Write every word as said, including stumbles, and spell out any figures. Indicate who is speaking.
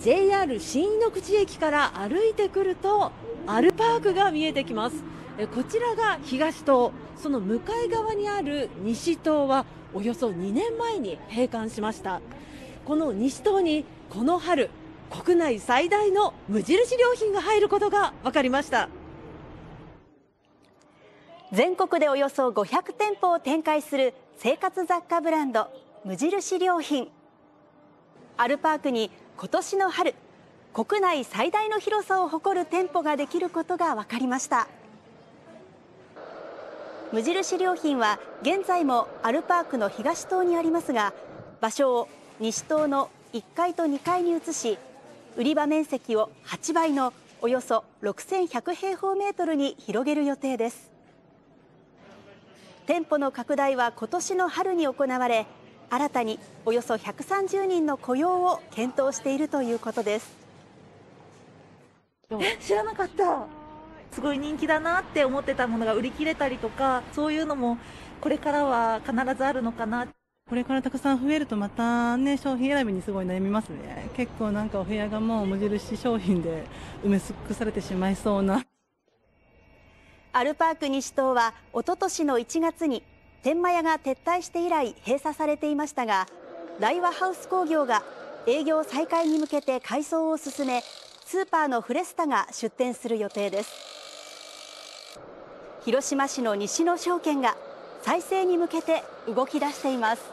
Speaker 1: ジェイアール 新井ノ口駅から歩いてくるとアルパークが見えてきます。こちらが東棟、その向かい側にある西棟はおよそにねんまえに閉館しました。この西棟にこの春、国内最大の無印良品が入ることが分かりました。
Speaker 2: 全国でおよそごひゃくてんぽを展開する生活雑貨ブランド無印良品。アルパークに今年の春、国内最大の広さを誇る店舗ができることが分かりました。無印良品は現在もアルパークの東棟にありますが、場所を西棟のいっかいとにかいに移し、売り場面積をはちばいのおよそろくせんひゃくへいほうメートルに広げる予定です。店舗の拡大は今年の春に行われ、新たにおよそひゃくさんじゅうにんの雇用を検討しているということです。
Speaker 3: え、知らなかった。すごい人気だなって思ってたものが売り切れたりとか、そういうのもこれからは必ずあるのかな。
Speaker 4: これからたくさん増えるとまたね、商品選びにすごい悩みますね。結構なんかお部屋がもう無印商品で埋め尽くされてしまいそうな。
Speaker 2: アルパーク西棟は一昨年のいちがつに天満屋が撤退して以来閉鎖されていましたが、大和ハウス工業が営業再開に向けて改装を進め、スーパーのフレスタが出店する予定です。広島市の西野証券が再生に向けて動き出しています。